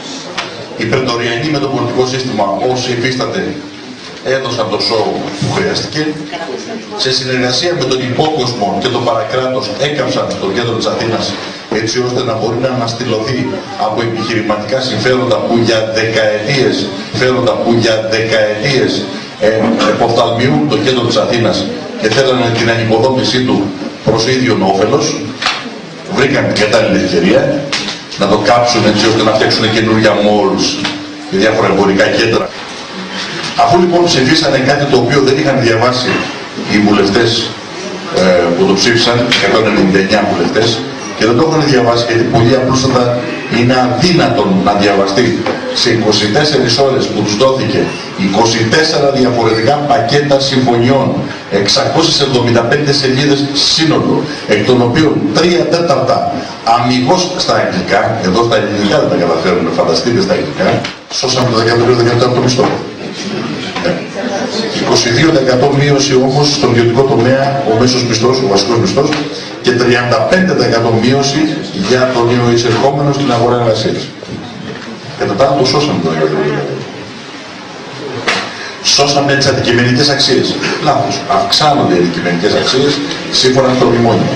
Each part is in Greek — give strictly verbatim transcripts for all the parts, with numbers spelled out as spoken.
Οι πρετοριανοί με το πολιτικό σύστημα, όσοι υφίσταται, έδωσαν το σοου που χρειάστηκε. Σε συνεργασία με τον υπόκοσμο και τον παρακράτος έκαψαν στο κέντρο της Αθήνας, έτσι ώστε να μπορεί να αναστηλωθεί από επιχειρηματικά συμφέροντα που για δεκαετίες, φέροντα που για δεκαετίες ε, εποφθαλμιούν το κέντρο της Αθήνας και θέλανε την ανοικοδόμησή του προς ίδιον όφελος. Βρήκαν την κατάλληλη ευκαιρία να το κάψουν έτσι ώστε να φτιάξουν καινούργια malls και διάφορα εμπορικά κέντρα. Αφού λοιπόν ψηφίσανε κάτι το οποίο δεν είχαν διαβάσει οι βουλευτές ε, που το ψήφισαν, εκατόν ενενήντα εννιά βουλευτές, και δεν το έχουν διαβάσει γιατί πολύ απλούστατα είναι αδύνατον να διαβαστεί σε είκοσι τέσσερις ώρες που τους δόθηκε είκοσι τέσσερα διαφορετικά πακέτα συμφωνιών, εξακόσιες εβδομήντα πέντε σελίδες σύνολο, εκ των οποίων τρία τέταρτα αμιγώς στα αγγλικά, εδώ στα ελληνικά δεν τα καταφέρουν, φανταστείτε στα αγγλικά, σώσαμε το δεκατρία τοις εκατό από το μισθό. είκοσι δύο τοις εκατό μείωση όμως στον ιδιωτικό τομέα, ο μέσος μισθός, ο βασικός μισθός, και τριάντα πέντε τοις εκατό μείωση για τον νεοεισερχόμενο στην αγορά εργασίας. Κατά τα άλλα το σώσαμε το δεκατρία τοις εκατό. Σώσαμε τις αντικειμενικές αξίες. Λάθος. Αυξάνονται οι αντικειμενικές αξίες σύμφωνα με το μνημόνιο.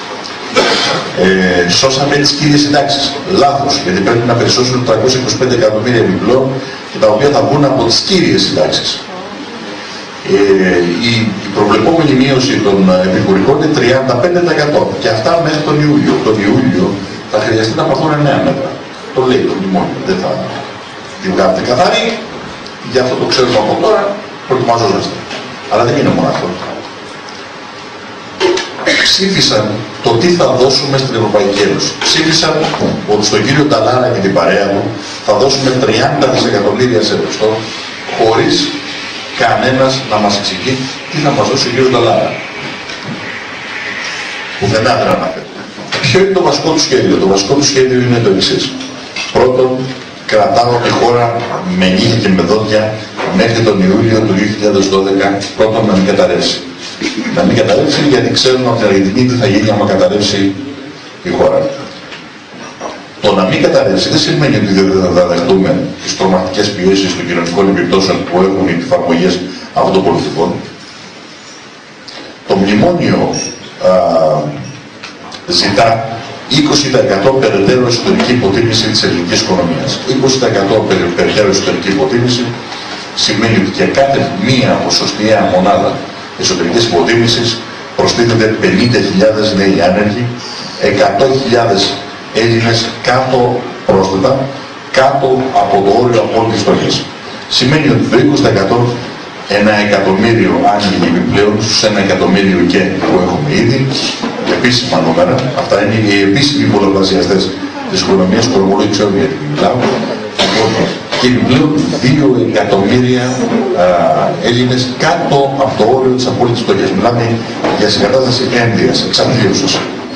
Ε, σώσαμε τις κύριες συντάξεις. Λάθος. Γιατί πρέπει να περισσώσουν τριακόσια είκοσι πέντε εκατομμύρια επιπλέον, τα οποία θα βγουν από τις κύριες συντάξεις. Ε, η, η προβλεπόμενη μείωση των επικουρικών είναι τριάντα πέντε τοις εκατό και αυτά μέχρι τον Ιούλιο. Τον Ιούλιο θα χρειαστεί να πάρθουν νέα μέτρα. Το λέει το μνημόνιο. Δεν θα τη βγάλετε καθαρή. Γι' αυτό το ξέρουμε από τώρα, προετοιμαζόμαστε. Αλλά δεν είναι μόνο αυτό. Ψήφισαν το τι θα δώσουμε στην Ευρωπαϊκή Ένωση. Ψήφισαν ότι στον κύριο Νταλάρα και την παρέα του θα δώσουμε τριάντα δισεκατομμύρια σε ρευστό, χωρίς κανένας να μας εξηγεί τι θα μας δώσει ο κύριος Νταλάρα. Πουθενά δεν αναφέρει. Ποιο είναι το βασικό του σχέδιο? Το βασικό του σχέδιο είναι το εξής. Πρώτον, κρατάω τη χώρα με νύχια και με δόντια μέχρι τον Ιούλιο του δύο χιλιάδες δώδεκα, πρώτον να μην καταρρεύσει. Να μην καταρρεύσει γιατί ξέρουν ότι η Αργεντινή τι θα γίνει άμα καταρρεύσει η χώρα. Το να μην καταρρεύσει δεν σημαίνει ότι δεν θα δεχτούμε τις τρομακτικές πιέσεις των κοινωνικών επιπτώσεων που έχουν οι εφαρμογές αυτών των πολιτικών. Το μνημόνιο α, ζητά είκοσι τοις εκατό περαιτέρω εσωτερική υποτίμηση της ελληνικής οικονομίας. είκοσι τοις εκατό περαιτέρω εσωτερική υποτίμηση σημαίνει ότι για κάθε μία ποσοστιαία μονάδα εσωτερικής υποτίμησης προστίθεται πενήντα χιλιάδες νέοι άνεργοι, εκατό χιλιάδες Έλληνες κάτω πρόσθετα, κάτω από το όριο απόλυτης φτώχειας. Σημαίνει ότι το είκοσι τοις εκατό ένα εκατομμύριο άνοιγοι επιπλέον στους ένα εκατομμύριο και που έχουμε ήδη, επίσημα νούμερα, αυτά είναι οι επίσημοι πολλαπλασιαστές της οικονομίας που ομολόγοι ξέρουν γιατί μιλάω, και επιπλέον δύο εκατομμύρια α, Έλληνες κάτω από το όριο της απόλυτης φτώχειας. Μιλάμε για συγκατάσταση ένδυας, εξαθλίωσης.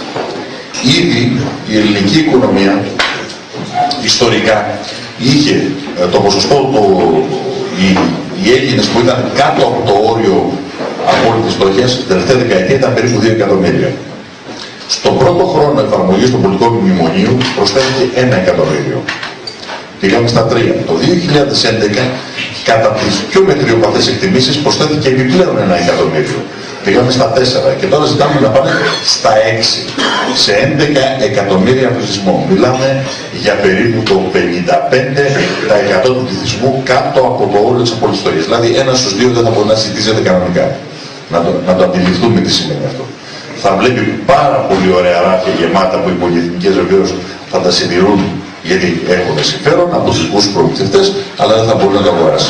Ήδη η ελληνική οικονομία ιστορικά είχε ε, το ποσοστό, το, οι, οι Έλληνες που ήταν κάτω από το όριο απόλυτης φτώχειας, την τελευταία δεκαετία ήταν περίπου δύο εκατομμύρια. Στον πρώτο χρόνο εφαρμογής του πολιτικού μνημονίου προσθέθηκε ένα εκατομμύριο. Πήγαμε στα τρία. Το δύο χιλιάδες έντεκα, κατά τις πιο μετριοπαθές εκτιμήσεις, προσθέθηκε επιπλέον ένα εκατομμύριο. Πήγαμε στα τέσσερα και τώρα ζητάμε να πάνε στα έξι. Σε έντεκα εκατομμύρια πληθυσμό. Μιλάμε για περίπου το πενήντα πέντε τοις εκατό του πληθυσμού κάτω από το όριο της απόλυτης φτώχειας. Δηλαδή ένας στους δύο δεν θα μπορεί να συζητήσεται κανονικά. Να το, να το αντιληφθούμε τι σημαίνει αυτό. Θα βλέπει πάρα πολύ ωραία ράφια γεμάτα που οι πολυεθνικές βεβαίως θα τα συντηρούν γιατί έχουν συμφέρον από τους δικούς προμηθευτές, αλλά δεν θα μπορεί να το αγοράσει.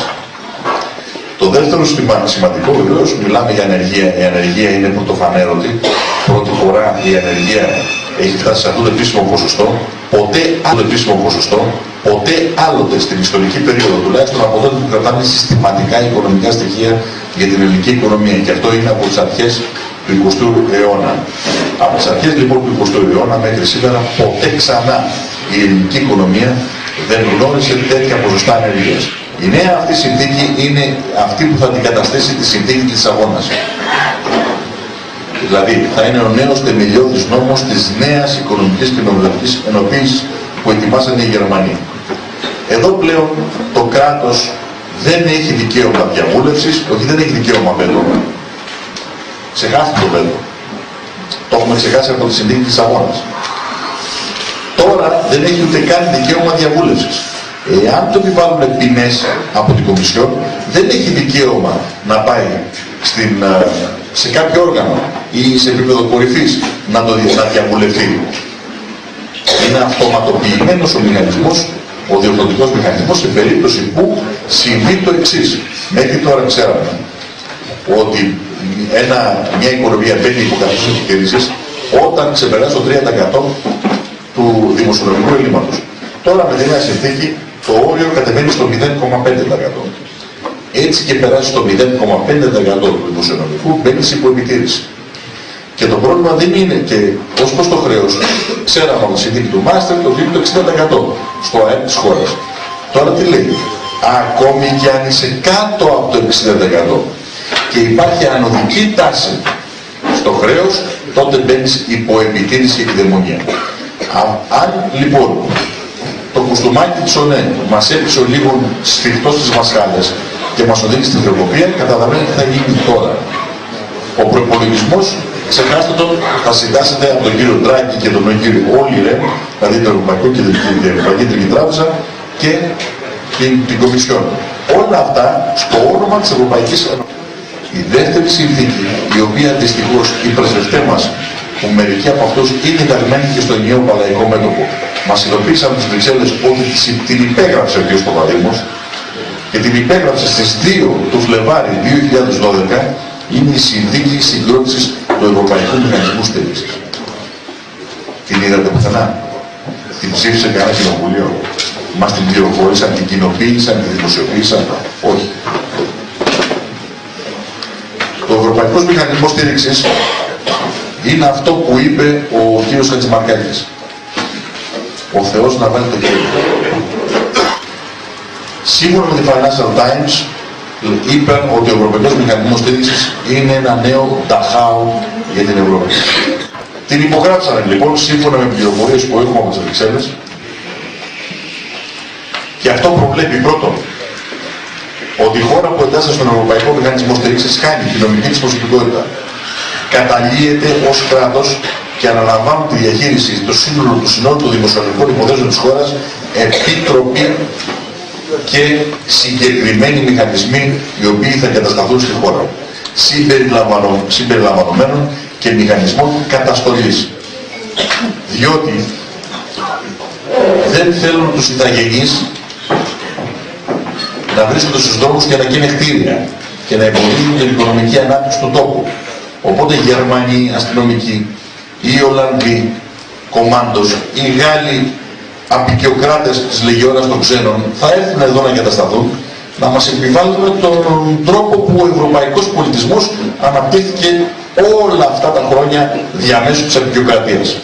Το δεύτερο σημαντικό βεβαίως, μιλάμε για ανεργία. Η ανεργία είναι πρωτοφανέρωτη. Πρώτη φορά η ανεργία έχει φτάσει σε αυτό το επίσημο ποσοστό. Ποτέ άλλο επίσημο ποσοστό, ποτέ άλλοτε στην ιστορική περίοδο, τουλάχιστον από τότε που κρατάμε συστηματικά οικονομικά στοιχεία για την ελληνική οικονομία. Και αυτό είναι από τις αρχές του εικοστού αιώνα. Από τις αρχές λοιπόν του εικοστού αιώνα μέχρι σήμερα, ποτέ ξανά η ελληνική οικονομία δεν γνώρισε τέτοια ποσοστά ανεργίας. Η νέα αυτή συνθήκη είναι αυτή που θα αντικαταστήσει τη συνθήκη της Λισαβόνας. Δηλαδή θα είναι ο νέος θεμελιώδης νόμος της νέας οικονομικής και νομισματικής ενοποίησης που ετοιμάσανε οι Γερμανοί. Εδώ πλέον το κράτος δεν έχει δικαίωμα διαβούλευσης, όχι δεν έχει δικαίωμα βέτο. Ξεχάστε το βέτο. Το έχουμε ξεχάσει από τη συνθήκη της Λισαβόνας. Τώρα δεν έχει ούτε καν δικαίωμα διαβούλευσης. Εάν το επιβάλλουν ποινές από την Κομισιόν, δεν έχει δικαίωμα να πάει στην, σε κάποιο όργανο ή σε επίπεδο κορυφής να το να διαβουλευτεί. Είναι αυτοματοποιημένος ο μηχανισμός, ο διορθωτικός μηχανισμός, σε περίπτωση που συμβεί το εξής. Μέχρι τώρα ξέραμε ότι ένα, μια οικονομία μπαίνει υπό καθεστώς επιχειρήσεις όταν ξεπεράσει το τρία τοις εκατό του δημοσιονομικού ελλείμματος. Τώρα με τη νέα συνθήκη το όριο κατεβαίνει στο μηδέν κόμμα πέντε τοις εκατό. Έτσι και περάσει στο μηδέν κόμμα πέντε τοις εκατό του δημοσιονομικού, μπαίνει σε υποεπιτήρηση. Και το πρόβλημα δεν είναι και ως προς το χρέος. Ξέραμε από τη συνθήκη του Μάστερ το δίνει το εξήντα τοις εκατό στο ΑΕΠ της χώρας. Τώρα τι λέει? Ακόμη και αν είσαι κάτω από το εξήντα τοις εκατό και υπάρχει ανωδική τάση στο χρέος, τότε μπαίνεις υπό επιτήρηση και κυδαιμονία. Αν λοιπόν το κουστούμάκι της ΟΝΕ μας έπεισε λίγο σφιχτό στις μασχάλες και μας οδήγει στην χρεοκοπία, καταλαβαίνετε τι θα γίνει τώρα. Ο προϋπολογισμός, ξεχάστε τον, θα συντάσσεται από τον κύριο Ντράγκη και τον κύριο Όλι Ρεν, δηλαδή το Ευρωπαϊκό και την Ευρωπαϊκή Κεντρική Τράπεζα και την, την Κομισιόν. Όλα αυτά στο όνομα της Ευρωπαϊκής Ένωσης. Η δεύτερη συνθήκη, η οποία δυστυχώς οι πρεσβευτές μας, που μερικοί από αυτούς είναι ενταγμένοι και στο ενιαίο παλαϊκό μέτωπο, μας ειδοποίησαν από τις Βρυξέλλες ότι την υπέγραψε ο κ. Παπαδήμος και την υπέγραψε στις δύο του Φλεβάρι δύο χιλιάδες δώδεκα, είναι η συνθήκη συγκρότησης του Ευρωπαϊκού Μηχανισμού Στήριξης. Την είδατε πουθενά? Την ψήφισε κανένα κοινοβουλίο? Μας την πληροφόρησαν, την κοινοποίησαν, την δημοσιοποίησαν? Όχι. Το Ευρωπαϊκός Μηχανισμός Στήριξης είναι αυτό που είπε ο κ. Χατζημαρκάκης. Ο Θεός να βάλει το χέρι. Σύμφωνα με τη Financial Times, είπαν ότι ο Ευρωπαϊκός Μηχανισμός Στήριξης είναι ένα νέο Νταχάου για την Ευρώπη. Την υπογράψανε λοιπόν σύμφωνα με πληροφορίες που έχουμε από τις Βρυξέλλες και αυτό προβλέπει πρώτον ότι η χώρα που εντάσσεται στον Ευρωπαϊκό Μηχανισμό Στήριξης χάνει τη νομική της προσωπικότητα, καταλύεται ως κράτος και αναλαμβάνουν τη διαχείριση του σύνολου του συνόλου των δημοσιονομικών υποθέσεων της χώρας επίτροποι και συγκεκριμένοι μηχανισμοί οι οποίοι θα εγκατασταθούν στη χώρα, συμπεριλαμβανομένων και μηχανισμών καταστολής. Διότι δεν θέλουν τους ηθαγενείς να βρίσκονται στους δρόμους και να καίνε κτίρια και να εμποδίζουν την οικονομική ανάπτυξη του τόπου. Οπότε οι Γερμανοί αστυνομικοί, οι Ολλανδοί κομμάντος, οι Γάλλοι απικιοκράτες της Λεγιώνας των Ξένων θα έρθουν εδώ να εγκατασταθούν, να μας επιβάλλουν τον τρόπο που ο ευρωπαϊκός πολιτισμός αναπτύχθηκε όλα αυτά τα χρόνια διαμέσου της απικιοκρατίας.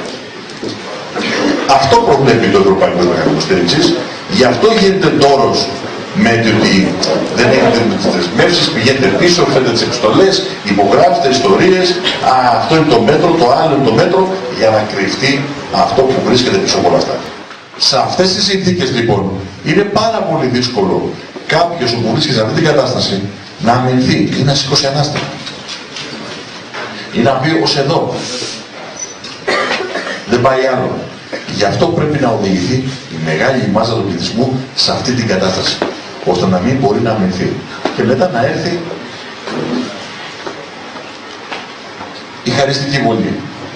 Αυτό προβλέπει το Ευρωπαϊκό Μηχανισμό Στήριξης, γι' αυτό γίνεται ντόρος με το ότι δεν έχετε τις δεσμεύσεις, πηγαίνετε πίσω, φέρετε τις επιστολές, υπογράφετε ιστορίες, α, αυτό είναι το μέτρο, το άλλο είναι το μέτρο, για να κρυφτεί αυτό που βρίσκεται πίσω από όλα αυτά. Σε αυτές τις συνθήκες λοιπόν είναι πάρα πολύ δύσκολο κάποιος που βρίσκεται σε αυτή την κατάσταση να αμυνθεί ή να σηκώσει ανάστημα ή να πει ως εδώ. Δεν πάει άλλο. Γι' αυτό πρέπει να οδηγηθεί η μεγάλη μάζα του πληθυσμού σε αυτή την κατάσταση, ώστε να μην μπορεί να αμυνθεί. Και μετά να έρθει η χαριστική βολή.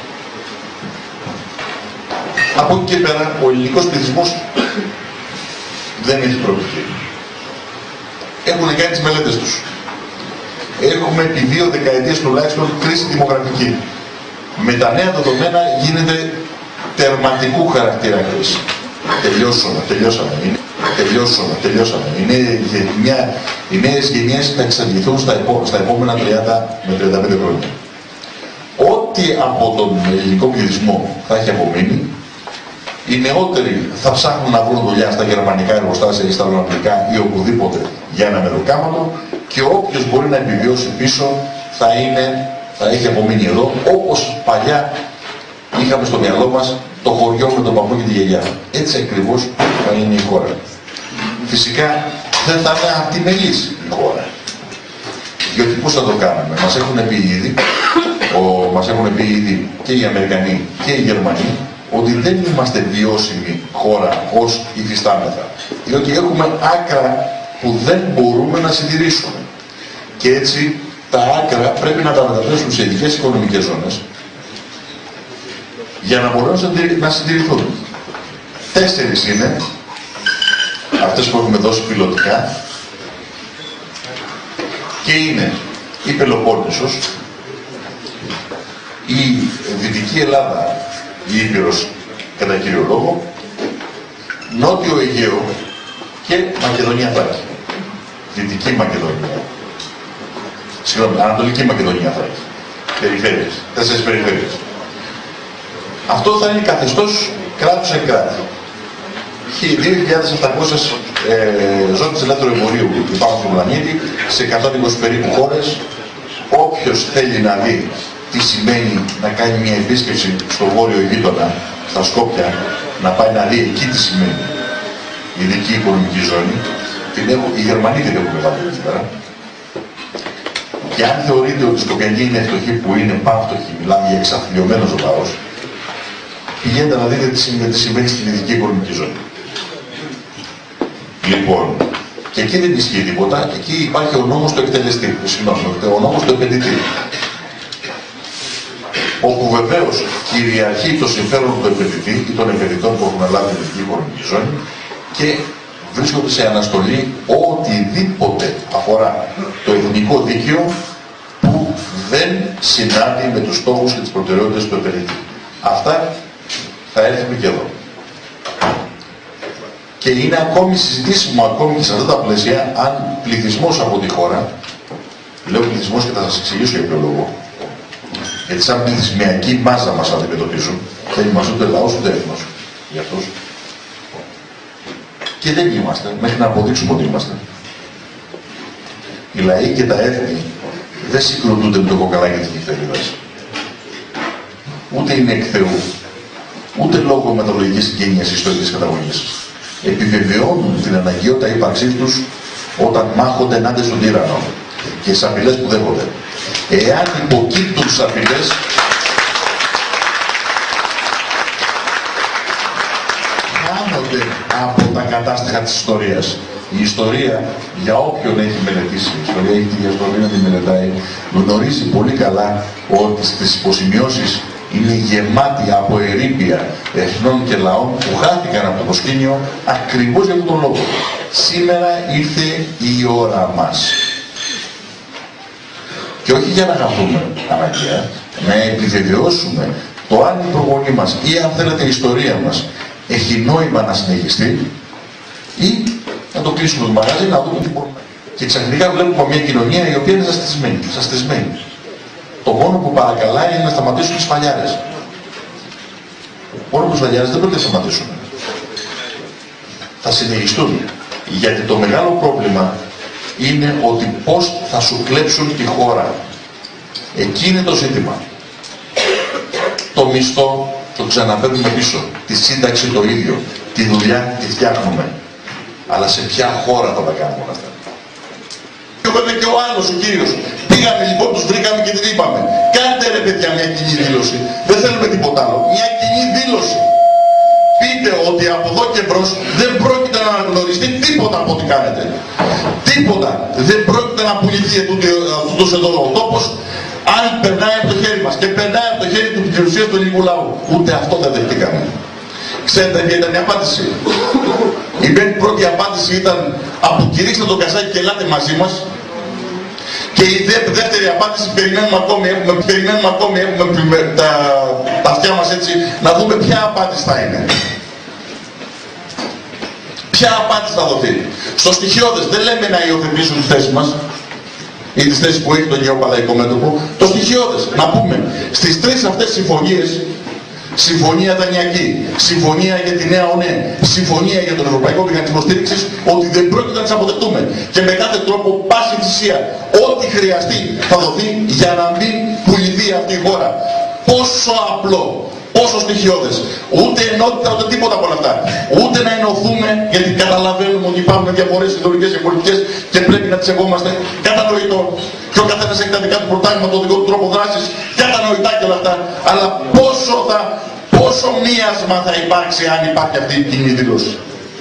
Από εκεί και πέρα ο ελληνικός πληθυσμός δεν έχει προοπτική. Έχουν κάνει τις μελέτες τους. Έχουμε επί δύο δεκαετίες τουλάχιστον κρίση δημογραφική. Με τα νέα δεδομένα γίνεται τερματικού χαρακτήρα κρίση. Τελειώσαμε, τελειώσαμε. Είναι, τελειώσαμε, τελειώσαμε. Είναι γενιά, οι νέες γενιές θα εξαντληθούν στα, επό, στα επόμενα τριάντα με τριάντα πέντε χρόνια. Ό,τι από τον ελληνικό πληθυσμό θα έχει απομείνει, οι νεότεροι θα ψάχνουν να βρουν δουλειά στα γερμανικά εργοστάσια ή στα ολλανδικά ή οπουδήποτε για ένα μεροκάματο και όποιος μπορεί να επιβιώσει πίσω θα, είναι, θα έχει απομείνει εδώ, όπως παλιά είχαμε στο μυαλό μας το χωριό με τον παππού και τη γιαγιά. Έτσι ακριβώς θα είναι η χώρα. Φυσικά δεν θα είναι ατιμελής η χώρα. Διότι πώς θα το κάναμε. Μας έχουν πει ήδη, ο, μας έχουν πει ήδη και οι Αμερικανοί και οι Γερμανοί ότι δεν είμαστε βιώσιμη χώρα ως υφιστάμεθα. Διότι έχουμε άκρα που δεν μπορούμε να συντηρήσουμε. Και έτσι τα άκρα πρέπει να τα μεταφέρουν σε ειδικές οικονομικές ζώνες για να μπορούν να συντηρηθούν. Τέσσερις είναι αυτές που έχουμε δώσει πιλωτικά και είναι η Πελοπόννησος, η Δυτική Ελλάδα, η Ήπειρος κατά κύριο λόγο, Νότιο Αιγαίο και Μακεδονία Θράκη. Δυτική Μακεδονία. Συγγνώμη, Ανατολική Μακεδονία Θράκη. Περιφέρειες. Τέσσερις περιφέρειες. Αυτό θα είναι καθεστώς κράτους εν κράτη. δύο χιλιάδες επτακόσιες ε, ζώνες ελεύθερου εμπορίου υπάρχουν στον πλανήτη, σε εκατόν είκοσι περίπου χώρες. Όποιος θέλει να δει τι σημαίνει να κάνει μια επίσκεψη στο βόρειο γείτονα, στα Σκόπια, να πάει να δει εκεί τι σημαίνει η ειδική οικονομική ζώνη, την έχω, οι Γερμανοί την έχουν βάλει εκεί πέρα. Και αν θεωρείτε ότι η Σκοπιανή είναι φτωχή που είναι πανφτωχή, μιλάμε για εξαθλιωμένος λαός, πηγαίνετε να δείτε τι σημαίνει, τι σημαίνει στην ειδική οικονομική ζώνη. Λοιπόν, και εκεί δεν ισχύει τίποτα, εκεί υπάρχει ο νόμος του εκτελεστή, συγγνώμη, ο νόμος του επενδυτή. Όπου βεβαίως κυριαρχεί το συμφέρον του επενδυτή ή των επενδυτών που έχουν λάβει την ειδική οικονομική ζώνη και βρίσκονται σε αναστολή οτιδήποτε αφορά το εθνικό δίκαιο που δεν συνάδει με τους στόχους και τις προτεραιότητες του επενδυτή. Αυτά θα έρθουμε και εδώ. Και είναι ακόμη συζητήσιμο, ακόμη και σε αυτά τα πλαίσια, αν πληθυσμός από τη χώρα, λέω πληθυσμός και θα σας εξηγήσω για ποιο λόγο, γιατί σαν πληθυσμιακή μάζα μας αντιμετωπίζουν, δεν είμαστε ούτε λαός ούτε έθνος για αυτούς. Και δεν είμαστε, μέχρι να αποδείξουμε ότι είμαστε. Οι λαοί και τα έθνη δεν συγκροτούνται με το κοκαλάκι της νυχτερίδας. Ούτε είναι εκ Θεού, ούτε λόγω μεταλογικής συγγένειας ιστορικής καταγωγής. Επιβεβαιώνουν την αναγκαιότητα ύπαρξής τους όταν μάχονται ενάντια στον τύραννο και τις απειλές που δέχονται. Εάν υποκύπτουν στις απειλές, χάνονται από τα κατάστοιχα της ιστορίας. Η ιστορία, για όποιον έχει μελετήσει, η ιστορία έχει τη διαστολή να τη μελετάει, γνωρίζει πολύ καλά ότι στις υποσημειώσεις είναι γεμάτη από ερείπια εθνών και λαών που χάθηκαν από το προσκήνιο ακριβώς για αυτόν τον λόγο. Σήμερα ήρθε η ώρα μας. Και όχι για να χαθούμε αναγκαία, να επιβεβαιώσουμε το αν η προγονή μας ή αν θέλετε η ιστορία μας έχει νόημα να συνεχιστεί ή να το κλείσουμε το μαγαζί, να δούμε τι μπορούμε. Και ξαφνικά βλέπουμε μια κοινωνία η οποία είναι ζαστισμένη. ζαστισμένη. Το μόνο που παρακαλάει είναι να σταματήσουν τις σφαλιάρες. Μόνο που οι σφαλιάρες δεν πρέπει να σταματήσουν. Θα συνεχιστούν. Γιατί το μεγάλο πρόβλημα είναι ότι πώς θα σου κλέψουν τη χώρα. Εκεί είναι το ζήτημα. Το μισθό το ξαναπαίρνουμε πίσω. Τη σύνταξη το ίδιο. Τη δουλειά τη φτιάχνουμε. Αλλά σε ποια χώρα θα τα κάνουμε όλα αυτά. Και βέβαια και ο άλλος ο κύριος. Πήγαμε λοιπόν, τους βρήκαμε και την είπαμε. Κάντε ρε παιδιά μια κοινή δήλωση. Δεν θέλουμε τίποτα άλλο. Μια κοινή δήλωση. Πείτε ότι από εδώ και μπρος δεν πρόκειται να αναγνωριστεί τίποτα από ό,τι κάνετε. Τίποτα. Δεν πρόκειται να πουληθεί αυτός εδώ ο τόπος αν περνάει από το χέρι μας. Και περνάει από το χέρι του περιουσίας του ελληνικού λαού. Ούτε αυτό δεν δεχτήκαμε. Ξέρετε ποια ήταν η απάντηση. Η πρώτη απάντηση ήταν αποκηρύξτε τον Καζάκη και ελάτε μαζί μας. Και η δεύτερη απάντηση περιμένουμε ακόμη, έχουμε, περιμένουμε ακόμη, έχουμε τα, τα αυτιά μας έτσι, να δούμε ποια απάντηση θα είναι. Ποια απάντηση θα δοθεί. Στο στοιχειώδες δεν λέμε να υιοθετήσουν τις θέσεις μας ή τις θέσεις που έχει το γεωπαλαϊκό μέτωπο. Το στοιχειώδες, να πούμε, στις τρεις αυτές συμφωνίες, συμφωνία δανειακή, συμφωνία για τη νέα ΟΝΕ, συμφωνία για τον Ευρωπαϊκό Μηχανισμό Στήριξης, ότι δεν πρόκειται να τις αποδεχτούμε. Και με κάθε τρόπο, πάση θυσία, ό,τι χρειαστεί θα δοθεί για να μην πουληθεί αυτή η χώρα. Πόσο απλό, πόσο στοιχειώδες. Ούτε ενότητα, ούτε τίποτα από όλα αυτά. Ούτε να ενωθούμε, γιατί καταλαβαίνουμε ότι υπάρχουν διαφορές ιδεολογικές και πολιτικές και πρέπει να τις σεβόμαστε. Κατανοητό. Και ο καθένας έχει τα δικά του προτάγματα, το δικό του τρόπο δράσης. Κατανοητά και όλα αυτά. Αλλά πόσο θα, πόσο μοίασμα θα υπάρξει αν υπάρχει αυτή η κοινή δήλωση.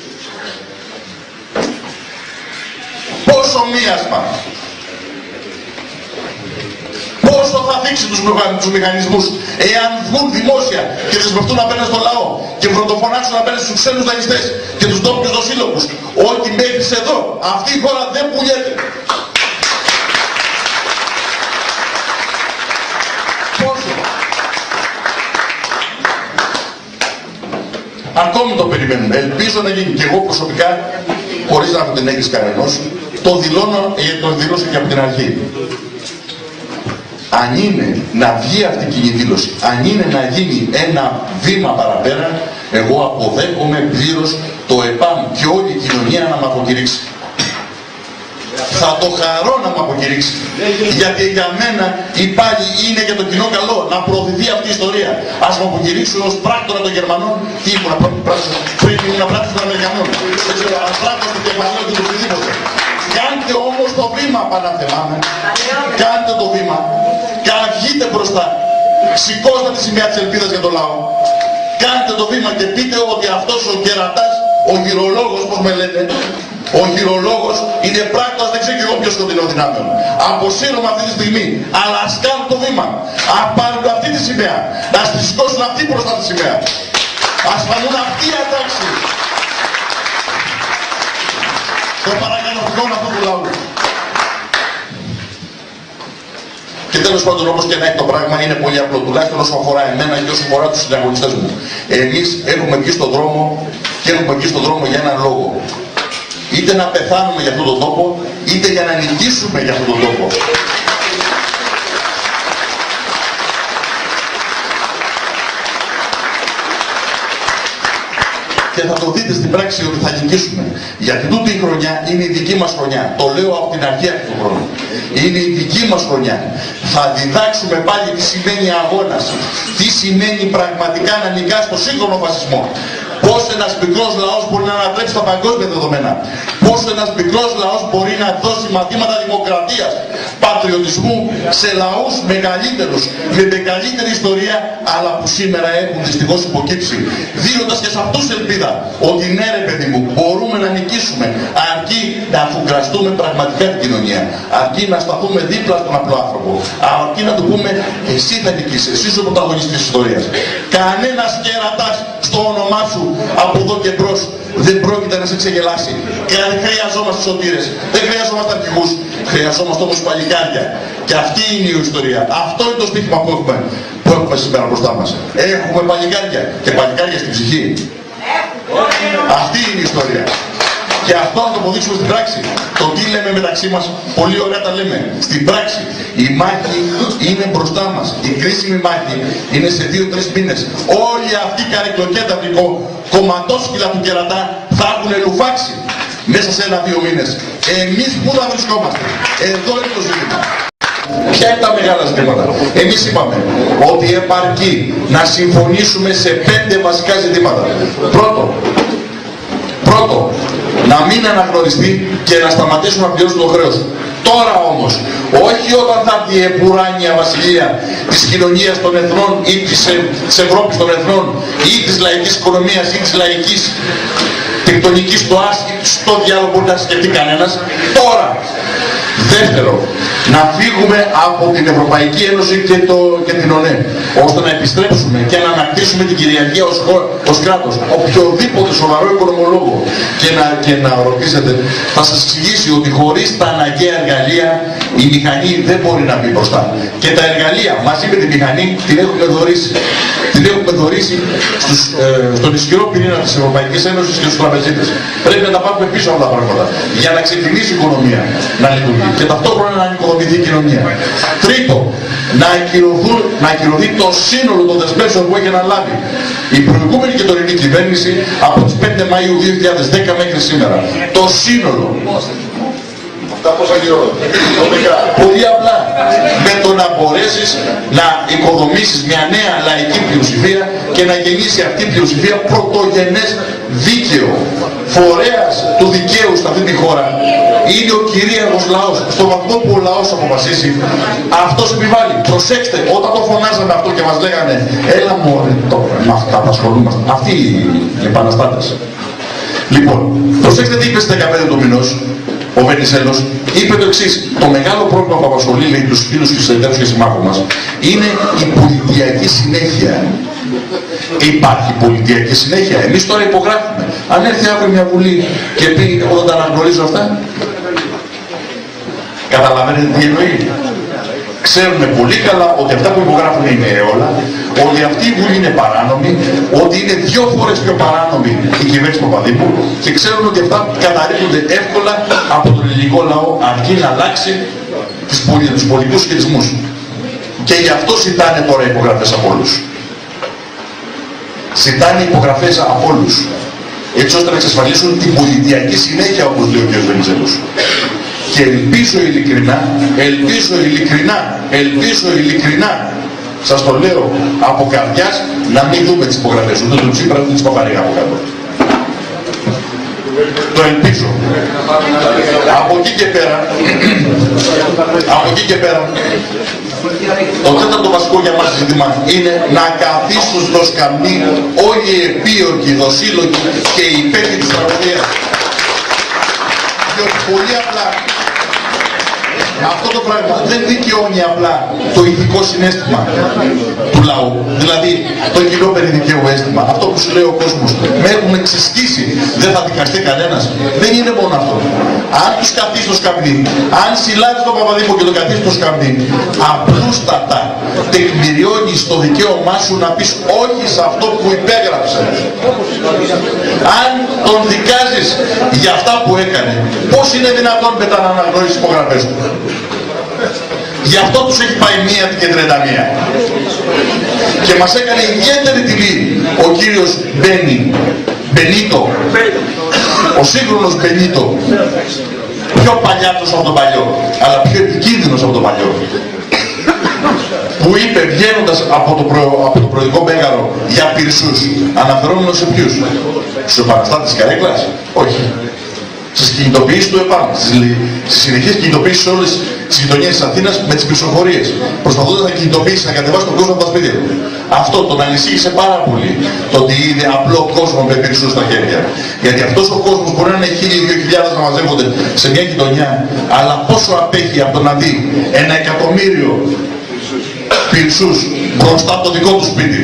Πόσο μοίασμα. Πόσο θα δείξει τους, τους μηχανισμούς εάν βγουν δημόσια και δεσμευτούν απέναντι στο λαό και βροντοφωνάξουν απέναντι στους ξένους δανειστές και τους ντόπιους δοσύλλογους ότι μέχρι εδώ αυτή η χώρα δεν πουλιέται. Πόσο. Ακόμη το περιμένουμε. Ελπίζω να γίνει. Και εγώ προσωπικά, χωρίς να έχω την έγκριση κανενός, το δηλώνω, το δηλώσω και από την αρχή. Αν είναι να βγει αυτή η κοινή δήλωση, αν είναι να γίνει ένα βήμα παραπέρα, εγώ αποδέχομαι πλήρως το ΕΠΑΜ και όλη η κοινωνία να με αποκηρύξει. Θα το χαρώ να με αποκηρύξει. Γιατί για μένα πάλι είναι για το κοινό καλό να προωθηθεί αυτή η ιστορία. Ας με αποκηρύξουν ως πράκτορα των Γερμανών. Τι ήμουν πριν ήμουν πράκτορα των Αμερικανών. Δεν ξέρω, ας πράκτορα του κεφαλαίου και του οτιδήποτε. Κάντε όμως το βήμα, Παναθεμάμε. Κάντε το βήμα. Και βγείτε μπροστά. Σηκώστε τη σημαία της ελπίδας για το λαό. Κάντε το βήμα και πείτε ότι αυτός ο κερατάς, ο γυρολόγος, πως με λέτε, ο γυρολόγος είναι πράκτορας, δεν ξέρω και εγώ ποιος σκοτεινό δυνάμεων. Αποσύρωμαι αυτή τη στιγμή. Αλλά ας κάνουν το βήμα. Ας πάρουν αυτή τη σημαία. Να τη σηκώσουν αυτή μπροστά τη σημαία. Ας φανούν αυτή η ατάξη. Το παρακαλωτικό αυτού του λαού. Και τέλος πάντων, όπως και να έχει το πράγμα, είναι πολύ απλό. Τουλάχιστον όσο αφορά εμένα και όσο αφορά τους συναγωνιστές μου. Εμείς έχουμε βγει στον δρόμο και έχουμε βγει στον δρόμο για έναν λόγο. Είτε να πεθάνουμε για αυτόν τον τόπο, είτε για να νικήσουμε για αυτόν τον τόπο. Και θα το δείτε στην πράξη ότι θα νικήσουμε. Γιατί τούτη η χρονιά είναι η δική μας χρονιά. Το λέω από την αρχή αυτού του χρόνου. Είναι η δική μας χρονιά. Θα διδάξουμε πάλι τι σημαίνει αγώνας. Τι σημαίνει πραγματικά να νικάς το σύγχρονο φασισμό. Πώς ένας μικρός λαός μπορεί να ανατρέψει τα παγκόσμια δεδομένα. Πώς ένας μικρός λαός μπορεί να δώσει μαθήματα δημοκρατίας, πατριωτισμού σε λαούς μεγαλύτερους, με μεγαλύτερη ιστορία, αλλά που σήμερα έχουν δυστυχώς υποκύψει. Δίνοντας και σε αυτούς ελπίδα ότι ναι ρε παιδί μου, μπορούμε να νικήσουμε, αρκεί να αφουγκραστούμε πραγματικά την κοινωνία. Αρκεί να σταθούμε δίπλα στον απλό άνθρωπο. Αρκεί να του πούμε εσύ θα νικήσεις, εσύ είσαι ο πρωταγωνιστής της ιστορίας. Κανένας κερατάς στο όνομά σου από εδώ και μπρος δεν πρόκειται να σε ξεγελάσει. Και αν χρειαζόμαστε σωτήρες, δεν χρειαζόμαστε αρχηγούς, χρειαζόμαστε όμως παλικάρια. Και αυτή είναι η ιστορία. Αυτό είναι το στοίχημα που έχουμε, που έχουμε σήμερα μπροστά μας. Έχουμε παλικάρια και παλικάρια στην ψυχή. Αυτή είναι η ιστορία. Και αυτό να το αποδείξουμε στην πράξη. Το τι λέμε μεταξύ μας, πολύ ωραία τα λέμε. Στην πράξη, η μάχη είναι μπροστά μας. Η κρίσιμη μάχη είναι σε δύο τρεις μήνες. Όλοι αυτοί οι καρεκλοκένταυροι κομματόσκυλα του κερατά θα έχουν λουφάξει μέσα σε ένα-δύο μήνες. Εμείς πού θα βρισκόμαστε? Εδώ είναι το ζήτημα. Ποια είναι τα μεγάλα ζητήματα? Εμείς είπαμε ότι επαρκεί να συμφωνήσουμε σε πέντε βασικά ζητήματα. Πρώτο, πρώτο, να μην αναγνωριστεί και να σταματήσουμε να πληρώσουν το χρέος. Τώρα όμως, όχι όταν θα έρθει η επουράνια βασιλεία της κοινωνίας των εθνών ή της, της Ευρώπης των εθνών ή της λαϊκής οικονομίας ή της λαϊκής τεκτονικής τοάς ή στο διάλογο μπορεί να σκεφτεί κανένας. Τώρα. Δεύτερο, να φύγουμε από την Ευρωπαϊκή Ένωση και, το, και την ΟΝΕ, ώστε να επιστρέψουμε και να ανακτήσουμε την κυριαρχία ως, ως κράτος. Οποιοδήποτε σοβαρό οικονομολόγο και να, και να ρωτήσετε θα σας εξηγήσει ότι χωρίς τα αναγκαία εργαλεία η μηχανή δεν μπορεί να μπει μπροστά. Και τα εργαλεία μαζί με τη μηχανή την έχουμε δωρήσει. Την έχουμε δωρήσει στους, ε, στον ισχυρό πυρήνα της Ευρωπαϊκής Ένωσης και στους τραπεζίτες. Πρέπει να τα πάρουμε πίσω αυτά τα πράγματα για να ξεκινήσει η οικονομία να λειτουργεί και ταυτόχρονα να νοικοδομηθεί η κοινωνία. Τρίτο, να, να ακυρωθεί το σύνολο των δεσμεύσεων που έχει αναλάβει η προηγούμενη και τωρινή κυβέρνηση από τις πέντε Μαΐου δύο χιλιάδες δέκα μέχρι σήμερα. Το σύνολο. Τα πόσα γύρω. Πολύ απλά. Με το να μπορέσεις να οικοδομήσεις μια νέα λαϊκή πλειοψηφία και να γεννήσει αυτή η πλειοψηφία πρωτογενές δίκαιο. Φορέας του δικαίου σε αυτή τη χώρα είναι ο κυρίαρχος λαός. Στο βαθμό που ο λαός αποφασίσει, αυτός επιβάλλει. Προσέξτε, όταν το φωνάζαμε αυτό και μας λέγανε έλα μωρέ, με αυτά απασχολούμαστε. Αυτοί οι επαναστάτες. Λοιπόν, προσέξτε τι είπε στις δεκαπέντε του μηνός ο Βενιζέλος. Είπε το εξής: το μεγάλο πρόβλημα που απασχολεί, λέει, τους φίλους και τους εταίρους και συμμάχους μας είναι η πολιτιακή συνέχεια. Υπάρχει πολιτιακή συνέχεια. Εμείς τώρα υπογράφουμε. Αν έρθει αύριο μια βουλή και πει εγώ τα αναγνωρίζω αυτά, καταλαβαίνετε τι εννοεί. Ξέρουν πολύ καλά ότι αυτά που υπογράφουν είναι όλα, ότι αυτή η βουλή είναι παράνομη, ότι είναι δύο φορές πιο παράνομη η κυβέρνηση Παπαδήμου και ξέρουν ότι αυτά καταρρίπτονται εύκολα από τον ελληνικό λαό αρκεί να αλλάξει τους πολιτικούς σχετισμούς. Και γι' αυτό ζητάνε τώρα υπογραφές από όλους. Ζητάνε υπογραφές από όλους, έτσι ώστε να εξασφαλίσουν την πολιτιακή συνέχεια, όπως λέει ο κ. Βενιζέλος. Και ελπίζω ειλικρινά, ελπίζω ειλικρινά, ελπίζω ειλικρινά, σας το λέω από καρδιάς, να μην δούμε τις υπογραφές ούτε του Τσίπρα ούτε της Παπαρίγα από κάτω. Το ελπίζω. Από εκεί και πέρα, από εκεί και πέρα, το τέταρτο βασικό για μας ζήτημα είναι να καθίσουν στο σκαμνί όλοι οι επίορκοι, οι δοσύλλογοι και οι υπέτειοι της τραγωδίας. Διότι πολύ απλά αυτό το πράγμα δεν δικαιώνει απλά το ηθικό συναίσθημα του λαού, δηλαδή το κοινό περιδικαίου αίσθημα. Αυτό που σου λέει ο κόσμος, με έχουν ξεσκίσει, δεν θα δικαστεί κανένας. Δεν είναι μόνο αυτό. Αν τους καθίσει στο σκαμνί, αν συλλάβεις τον Παπαδήμο και τον καθίσει στο σκαμνί, απλούστατα τεκμηριώνεις το δικαίωμά σου να πεις όχι σε αυτό που υπέγραψε. Αν τον δικάζεις για αυτά που έκανε, πώς είναι δυνατόν μετά να αναγνωρίσεις υπογραφές του? Γι' αυτό τους έχει πάει μία και τριάντα μία. Και μας έκανε ιδιαίτερη τιμή ο κύριος Μπένι, Μπενίτο, ο σύγχρονος Μπενίτο, πιο παλιάτος από τον παλιό, αλλά πιο επικίνδυνος από τον παλιό, που είπε βγαίνοντας από το, προ, από το προεδρικό μέγαρο για πυρσούς, αναφερόμενος σε ποιους? Στους επαναστάτες της Καρέκλας? Όχι. Στις κινητοποιήσεις του ΕΠΑΜ, στις συνεχείς κινητοποιήσεις σε όλες τις γειτονιές της Αθήνας με τις πυρσοφορίες, προσπαθώντας να κινητοποιήσει, να κατεβάσει τον κόσμο από τα σπίτια του. Αυτό τον ανησύχησε πάρα πολύ, το ότι είδε απλό κόσμο με πυρσούς στα χέρια. Γιατί αυτός ο κόσμος μπορεί να είναι χίλιοι δύο χιλιάδες να μαζεύονται σε μια γειτονιά, αλλά πόσο απέχει από το να δει ένα εκατομμύριο πυρσούς μπροστά από το δικό του σπίτι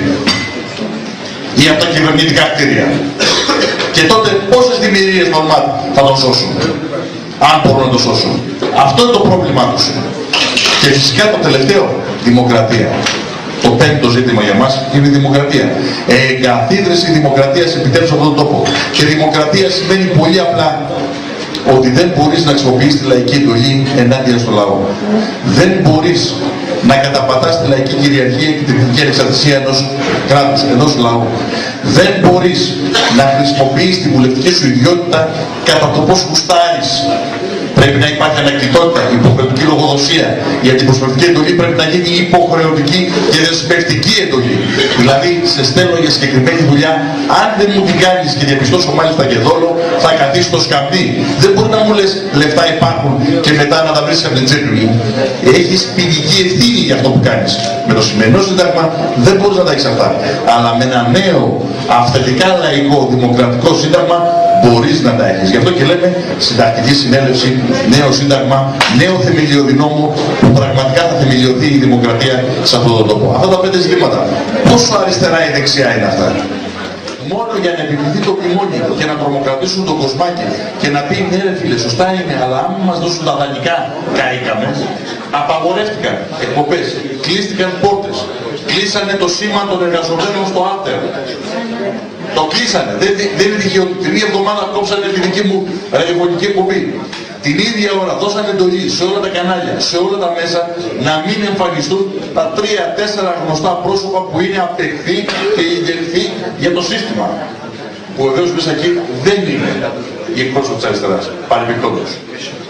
ή από τα κυβερνητικά κτίρια. Και τότε πόσες δημιουργίες νορμάτ θα τον σώσουν, αν μπορούν να τον σώσουν. Αυτό είναι το πρόβλημά τους. Και φυσικά το τελευταίο, δημοκρατία. Το πέμπτο ζήτημα για μας είναι η δημοκρατία. Εγκαθίδρυση δημοκρατίας επιτέλους σε αυτόν τον τόπο. Και δημοκρατία σημαίνει πολύ απλά ότι δεν μπορείς να χρησιμοποιήσεις τη λαϊκή εντολή ενάντια στο λαό. Δεν μπορείς να καταπατάς τη λαϊκή κυριαρχία και την εθνική ανεξαρτησία ενός κράτους, ενός λαού. Δεν μπορείς να χρησιμοποιήσεις τη βουλευτική σου ιδιότητα κατά το πώς γουστάρεις. Πρέπει να υπάρχει ανακτητότητα, υποχρεωτική λογοδοσία. Η αντιπροσωπευτική εντολή πρέπει να γίνει υποχρεωτική και δεσμευτική εντολή. Δηλαδή, σε στέλνω για συγκεκριμένη δουλειά, αν δεν μου την κάνεις και διαπιστώσω μάλιστα και δόλο, θα καθίσεις στο σκαμπί. Δεν μπορεί να μου λες λεφτά υπάρχουν και μετά να τα βρεις από την τσέπη μου. Έχεις ποινική ευθύνη για αυτό που κάνεις. Με το σημερινό σύνταγμα δεν μπορείς να τα έχεις αυτά. Αλλά με ένα νέο, αυθεντικά λαϊκό, δημοκρατικό σύνταγμα μπορείς να τα έχεις. Γι' αυτό και λέμε συντακτική συνέλευση, νέο σύνταγμα, νέο θεμελιώδη νόμο που πραγματικά θα θεμελιωθεί η δημοκρατία σε αυτόν τον τόπο. Αυτά τα πέντε ζητήματα. Πόσο αριστερά ή δεξιά είναι αυτά? Μόνο για να επιβληθεί το μνημόνιο και να τρομοκρατήσουν το κοσμάκι και να πει ναι ρε φίλε, σωστά είναι, αλλά αν μας δώσουν τα δανεικά καήκαμε, απαγορεύτηκαν εκπομπές, κλείστηκαν πόρτες, κλείσανε το σήμα των εργαζομένων στο Άντερ. Το κλείσανε. Δεν, δεν είναι τυχαίο. Την ίδια εβδομάδα κόψανε τη δική μου ραδιοφωνική εκπομπή. Την ίδια ώρα δώσανε εντολή σε όλα τα κανάλια, σε όλα τα μέσα να μην εμφανιστούν τα τρία-τέσσερα γνωστά πρόσωπα που είναι απεχθή και ιδεχθή για το σύστημα. Που βεβαίως μέσα εκεί δεν είναι οι εκπρόσωποι της αριστεράς. Παρεμπιπτόντως.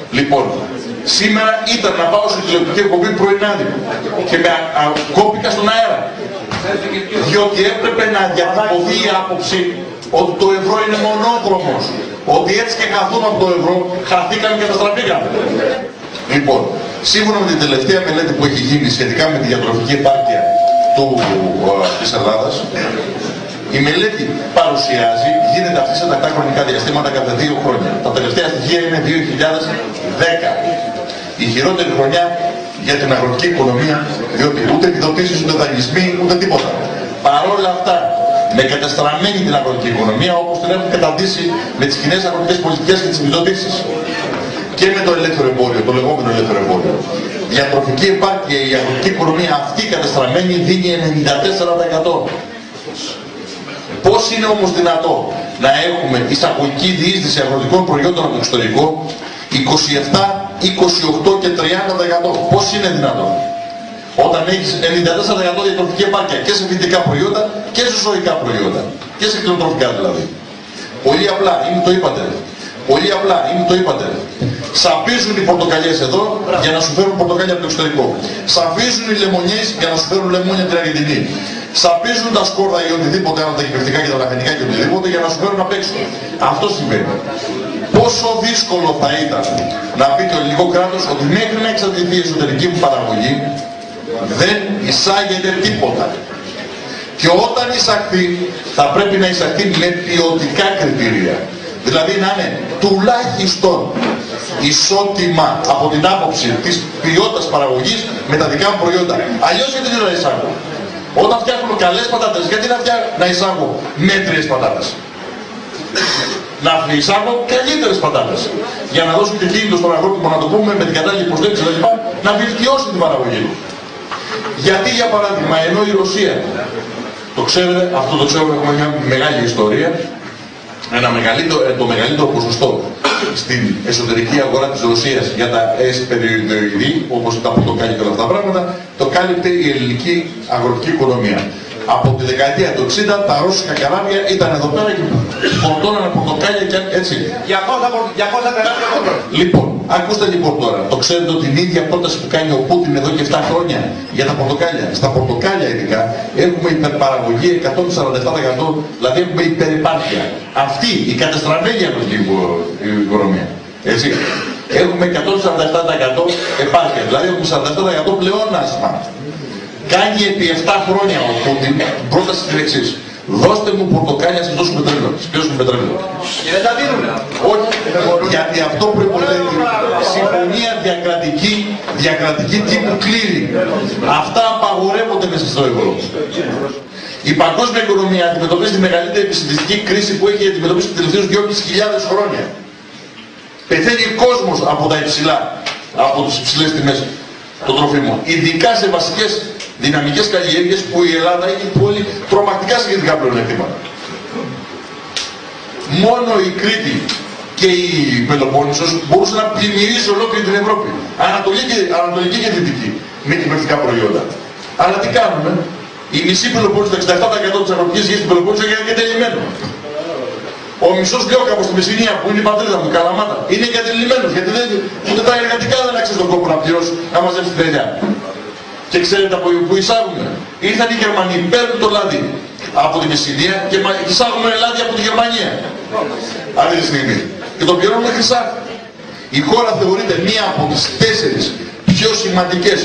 Λοιπόν, σήμερα ήταν να πάω στην τηλεοπτική εκπομπή πρωινάδικο και με κόπηκα στον αέρα. Διότι έπρεπε να διατυπωθεί η άποψη ότι το ευρώ είναι μονόδρομος. Ότι έτσι και χαθούμε από το ευρώ, χαθήκαμε και καταστραφήκαμε. Λοιπόν, σύμφωνα με την τελευταία μελέτη που έχει γίνει σχετικά με τη διατροφική επάρκεια του, ε, της Ελλάδας, η μελέτη παρουσιάζει, γίνεται αυτή σε τακτά χρονικά διαστήματα κάθε δύο χρόνια. Τα τελευταία στοιχεία είναι δύο χιλιάδες δέκα. Η χειρότερη χρονιά για την αγροτική οικονομία, διότι ούτε επιδοτήσεις, ούτε δανεισμοί, ούτε τίποτα. Παρόλα αυτά, με κατεστραμμένη την αγροτική οικονομία, όπως την έχουν καταντήσει με τις κοινές αγροτικές πολιτικές και τις επιδοτήσεις. Και με το ελεύθερο εμπόριο, το λεγόμενο ελεύθερο εμπόριο. Η διατροφική επάρκεια, η αγροτική οικονομία αυτή κατεστραμμένη δίνει ενενήντα τέσσερα τοις εκατό. Πώς είναι όμως δυνατό να έχουμε εισαγωγική διείσδυση αγροτικών προϊόντων από το εξωτερικό είκοσι επτά, είκοσι οκτώ και τριάντα τοις εκατό. Πώς είναι δυνατό? Όταν έχεις ενενήντα τέσσερα τοις εκατό διατροφική επάρκεια και σε φυτικά προϊόντα και σε ζωικά προϊόντα. Και σε κτηνοτροφικά δηλαδή. Πολύ απλά, είναι το είπατε. Πολύ απλά, είναι το είπατε. Σαπίζουν οι πορτοκαλιές εδώ για να σου φέρουν πορτοκάλια από το εξωτερικό. Σαπίζουν οι λεμονιές για να σου φέρουν λεμόνια από την Αργεντινή. Σαπίζουν τα σκόρδα ή οτιδήποτε άλλο, τα κυβερνητικά και τα λαχανικά και οτιδήποτε για να σου φέρουν απ' έξω. Αυτό συμβαίνει. Πόσο δύσκολο θα ήταν να πει το ελληνικό κράτος ότι μέχρι να εξαρτηθεί η εσωτερική μου παραγωγή δεν εισάγεται τίποτα. Και όταν εισαχθεί θα πρέπει να εισαχθεί με ποιοτικά κριτήρια. Δηλαδή να είναι τουλάχιστον ισότιμα από την άποψη της ποιότητας παραγωγής με τα δικά μου προϊόντα. Αλλιώς γιατί δεν θα εισάγω? Όταν φτιάχνω καλές πατάτες, γιατί να, φτιά... να εισάγω μέτριες πατάτες? Να εισάγω καλύτερες πατάτες. Για να δώσω και κίνητο στον αγρότη που να το πούμε με την κατάλληλη υποστήριξη δηλαδή, να βελτιώσει την παραγωγή του. Γιατί για παράδειγμα ενώ η Ρωσία, το ξέρετε, αυτό το ξέρουμε, έχουμε μια μεγάλη ιστορία, ένα μεγαλύτερο, το μεγαλύτερο ποσοστό στην εσωτερική αγορά της Ρωσίας για τα εσπεριδοειδή, όπως τα πορτοκάλια και όλα αυτά τα πράγματα, το κάλυπτε η ελληνική αγροτική οικονομία. Από τη δεκαετία του εξήντα τα ρώσικα καράβια ήταν εδώ πέρα και φορτώνανε πορτοκάλια και έτσι. Για πόσα τεράστια πόρτα. Λοιπόν, ακούστε λοιπόν τώρα, το ξέρετε ότι την ίδια πρόταση που κάνει ο Πούτιν εδώ και επτά χρόνια για τα πορτοκάλια. Στα πορτοκάλια ειδικά έχουμε υπερπαραγωγή εκατόν σαράντα επτά τοις εκατό, δηλαδή έχουμε υπερεπάρκεια. Αυτή η κατεστραμμένη αγροτική οικονομία. Έτσι. Έχουμε εκατόν σαράντα επτά τοις εκατό επάρκεια, δηλαδή έχουμε σαράντα επτά τοις εκατό πλεόνασμα. Κάνει επί επτά χρόνια ο Πούτιν πρόταση την εξής. Δώστε μου πορτοκάλια, σας δώσουμε πετρέλαιο. Σας πιώσουμε πετρέλαιο. Και δεν τα δίνουνε. Όχι, γιατί αυτό προϋποθέτει συμφωνία διακρατική, διακρατική τύπου κλήρη. Αυτά απαγορεύονται μέσα στο ευρώ. Η παγκόσμια οικονομία αντιμετωπίζει τη μεγαλύτερη επιστημιστική κρίση που έχει αντιμετωπίσει τις τελευταίες δυόμισι χιλιάδες χρόνια. Πεθαίνει κόσμος από τα υψηλά, από τις υψηλές τιμές των τροφίμων. Ειδικά σε βασικές δυναμικές καλλιέργειες που η Ελλάδα έχει πολύ τρομακτικά συγκεκριτικά πλεονεκτήματα. Μόνο η Κρήτη και η Πελοπόννησος μπορούσαν να πλημμυρίσει ολόκληρη την Ευρώπη. Ανατολική και, Ανατολική και Δυτική με κυβερνητικά προϊόντα. Αλλά τι κάνουμε? Η μισή Πελοπόννησο, το εξήντα επτά τοις εκατό της αγροτικής γης στην Πελοπόννησο είναι εγκατελειμμένο. Ο μισός Λιόκαπος στη Μεσσηνία που είναι η πατρίδα μου, η Καλαμάτα, είναι εγκατελειμμένος γιατί δεν, ούτε τα εργατικά δεν άξιζε τον κόπο να πληρώσει να μαζέψει την τρελιά. Και ξέρετε από που εισάγουμε? Ήρθαν οι Γερμανοί, παίρνουν το λάδι από τη Μεσσηνία και εισάγουμε λάδι από τη Γερμανία. Αυτή τη στιγμή. Και το πληρώνουμε χρυσά. Η χώρα θεωρείται μία από τις τέσσερις πιο σημαντικές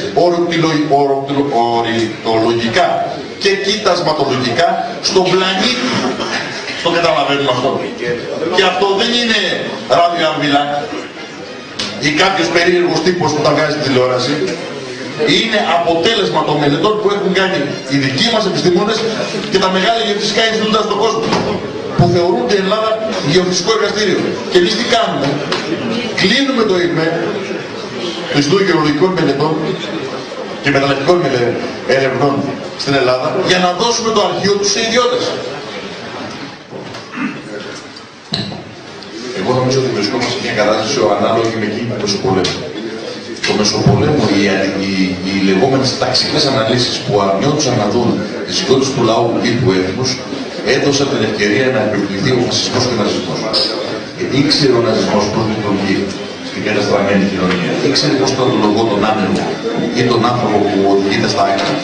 ορνηθολογικά και κοιτασματολογικά στον πλανήτη. Το καταλαβαίνουμε αυτό. Και αυτό δεν είναι ράδιο αμβιλά ή κάποιος περίεργος τύπος που τα βγάζει στη τηλεόραση. Είναι αποτέλεσμα των μελετών που έχουν κάνει οι δικοί μας επιστήμονες και τα μεγάλα γεωφυσικά Ινστιτούτα στον κόσμο που θεωρούνται η Ελλάδα γεωφυσικό εργαστήριο. Και εμείς τι κάνουμε? Κλείνουμε το ΙΓΜΕ, το Ινστιτούτο Γεωλογικών Μελετών και Μεταλλευτικών Ερευνών στην Ελλάδα για να δώσουμε το αρχείο τους σε ιδιώτες. Εγώ νομίζω ότι βρισκόμαστε σε μια κατάσταση ανάλογη με εκείνη του Μεσοπολέμου. Το Μεσοπολέμο, οι, οι, οι λεγόμενες ταξικές αναλύσεις που αρνιόντουσαν να δουν τις ιδιότητες του λαού ή του έθνους, έδωσαν την ευκαιρία να επιβληθεί ο φασισμός και ο ναζισμός. Γιατί ήξερε ο ναζισμός πώς λειτουργεί στην καταστραμμένη κοινωνία. Ήξερε πώς το λογό τον άνεργο ή τον άνθρωπο που οδηγείται στα άκρα.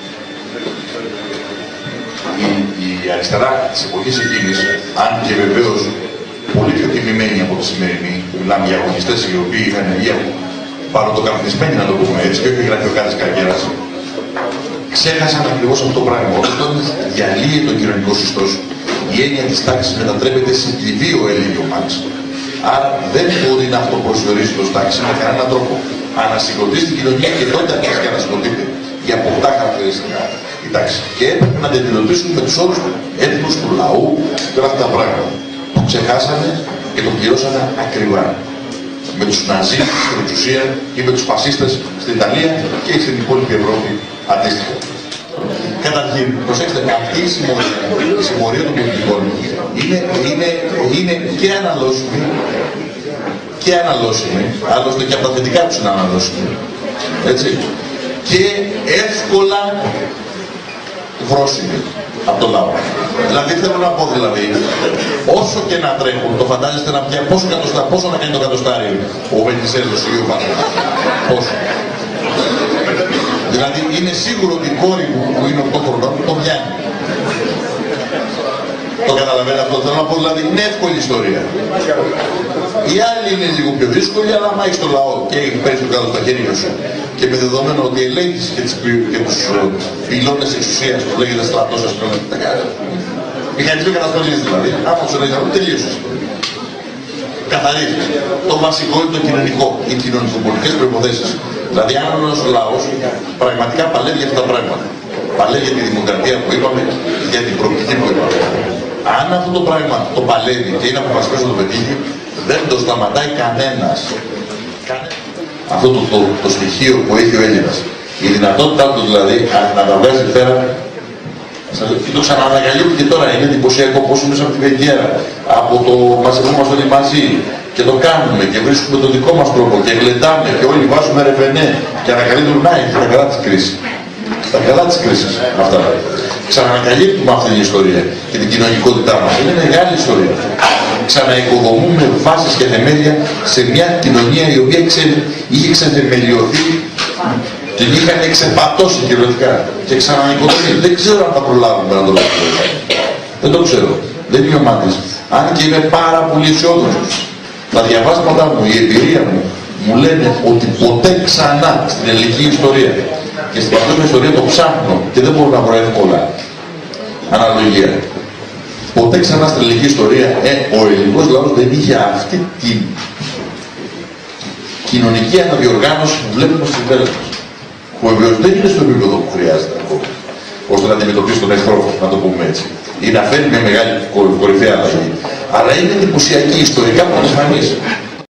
Η, η αριστερά της εποχής εκείνης, αν και βεβαίως πολύ πιο τιμημένοι από τη σημερινή, μιλάμε για αγωνιστές οι οποίοι είχαν υγεία παροτοκαρδισμένοι, να το πούμε έτσι, και όχι γραφειοκράτες καριέρας, ξέχασαν ακριβώς αυτό το πράγμα. Όταν διαλύει τον κοινωνικό συστός, η έννοια της τάξης μετατρέπεται σε κλειδί, έλεγε ο Μάρξ. Άρα δεν μπορεί να αυτοπροσδιορίσει το τάξη με κανέναν τρόπο. Ανασυγκροτεί την κοινωνία και τότε αρχίζει και ανασυγκροτείται για αποκτά χαρακτηριστικά η τάξη. Και έπρεπε να αντιμετωπίσουν με τους όρους έθνους του λαού και όλα αυτά τα πράγματα. Το ξεχάσανε και το πληρώσανε ακριβά. Με τους Ναζί στην εξουσία ή με τους φασίστες στην Ιταλία και στην υπόλοιπη Ευρώπη αντίστοιχα. Καταρχήν, προσέξτε, αυτή η συμμορία, η συμμορία των πολιτικών είναι, είναι, είναι και αναλώσιμη και αναλώσιμη, άλλωστε και από τα θετικά τους είναι αναλώσιμη, έτσι, και εύκολα βρώσιμη από το λαό. Δηλαδή θέλω να πω, δηλαδή, όσο και να τρέχουν, το φαντάζεστε να πιάνει πόσο, πόσο να κάνει το κατοστάρι ο Βενιζέλος ή ο Βανέλος, πόσο. Δηλαδή είναι σίγουρο ότι η κόρη μου που είναι οκτώ χρονών το πιάνει. Το καταλαβαίνετε αυτό, θέλω να πω, δηλαδή είναι εύκολη ιστορία. Η άλλη είναι λίγο πιο δύσκολη, αλλά άμα έχεις το λαό και παίρνεις το κάτω στα χέρια σου και με δεδομένο ότι ελέγχεις και, και τους πυλώνες εξουσίας που λέγεται στρατός, ας πούμε, τα κάνει. Μηχανισμοί καταστολής δηλαδή, άμα σου λέγεται αυτό, τελείωσες. Καθαρίζεις. Το βασικό είναι το κοινωνικό, οι κοινωνικοπολιτικές προϋποθέσεις. Δηλαδή, αν ένας λαός πραγματικά παλεύει για αυτά τα πράγματα, παλεύει για τη δημοκρατία που είπαμε, για την προοπτική που είπαμε. Αν αυτό το πράγμα το παλεύει και είναι αποφασισμένο να το πετύχει, δεν το σταματάει κανένας. Αυτό το, το, το στοιχείο που έχει ο Έλληνας, η δυνατότητά του δηλαδή να τα βγάζει πέρα, και το ξαναανακαλύπτει και τώρα, είναι εντυπωσιακό πόσο μέσα από την πεντιέρα, από το μαζευόμαστε όλοι μαζί και το κάνουμε και βρίσκουμε τον δικό μας τρόπο και γλεντάμε και όλοι βάζουμε ρεβενέ και ανακαλύπτουμε, να είναι τα καλά της κρίσης. Τα καλά της κρίσης αυτά. Ξαναανακαλύπτουμε αυτή την ιστορία και την κοινωνικότητά μας. Είναι μεγάλη ιστορία. Ξαναοικοδομούμε βάσεις και θεμέλια σε μια κοινωνία η οποία ξε... είχε ξεθεμελιωθεί, την είχαν εξεπατώσει κυριολεκτικά και ξαναοικοδομεί. Δεν ξέρω αν θα προλάβουμε να το κάνουμε. Δεν το ξέρω. Δεν είμαι ο Μάτης. Αν και είμαι πάρα πολύ αισιόδοξος. Τα διαβάσματά μου, η εμπειρία μου, μου λένε ότι ποτέ ξανά στην ελληνική ιστορία και στην παγκόσμια ιστορία το ψάχνω και δεν μπορώ να βρω εύκολα αναλογία. Ποτέ ξανά στην ελληνική ιστορία ε, ο ελληνικός λαός δεν είχε αυτή την κοινωνική αναδιοργάνωση που βλέπουμε στις ημέρες μας. Που βεβαίως δεν είναι στο επίπεδο που χρειάζεται ακόμα, ώστε να αντιμετωπίσει τον εχθρό, να το πούμε έτσι, ή να φέρει μια μεγάλη κορυφαία αλλαγή. Αλλά είναι εντυπωσιακή, ιστορικά πρωτοφανής.